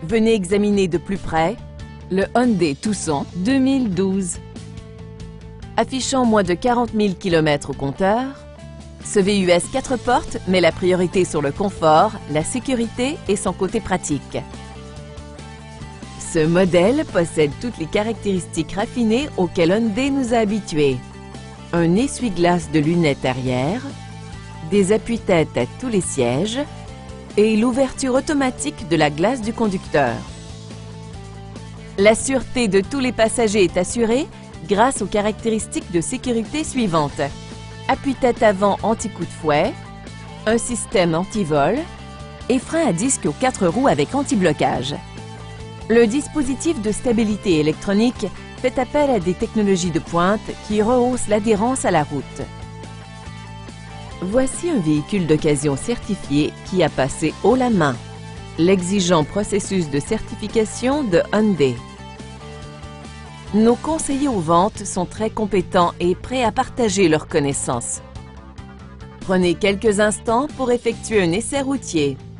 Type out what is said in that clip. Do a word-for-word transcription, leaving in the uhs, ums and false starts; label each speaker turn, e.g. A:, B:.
A: Venez examiner de plus près le Hyundai Tucson deux mille douze. Affichant moins de quarante mille kilomètres au compteur, ce V U S quatre portes met la priorité sur le confort, la sécurité et son côté pratique. Ce modèle possède toutes les caractéristiques raffinées auxquelles Hyundai nous a habitués. Un essuie-glace de lunettes arrière, des appuis-têtes à tous les sièges et l'ouverture automatique de la glace du conducteur. La sûreté de tous les passagers est assurée grâce aux caractéristiques de sécurité suivantes. Appuie-tête avant anti-coup de fouet, un système anti-vol et frein à disque aux quatre roues avec anti-blocage. Le dispositif de stabilité électronique fait appel à des technologies de pointe qui rehaussent l'adhérence à la route. Voici un véhicule d'occasion certifié qui a passé haut la main l'exigeant processus de certification de Hyundai. Nos conseillers aux ventes sont très compétents et prêts à partager leurs connaissances. Prenez quelques instants pour effectuer un essai routier.